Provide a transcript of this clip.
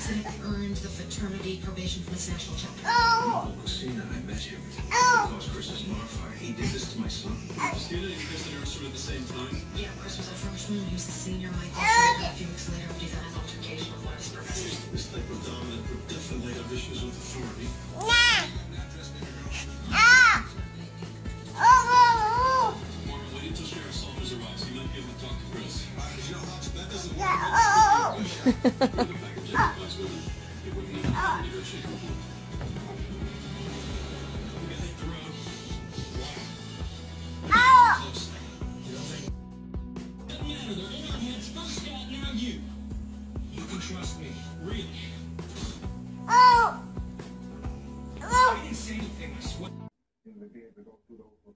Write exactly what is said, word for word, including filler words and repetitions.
incident earned the fraternity probation from its national chapter. Oh, Lucina, I met him. He caused Chris's bonfire. He did this to my son. Lucina and Chris and Ursula at the same time? Yeah, Chris was a freshman, he was the senior. Michael showed up a few weeks later after he's had an altercation with one of his professors. This type of dominant group definitely have issues with authority. Marvin, wait until Sheriff Salters arrives. He might be able to talk to Chris. That doesn't work. The package place with him. It wouldn't even negotiate with him. We gotta hit the road. Close. Doesn't matter. They're in our heads. First Scott, now you. You can trust me. Really. I didn't say anything, I swear.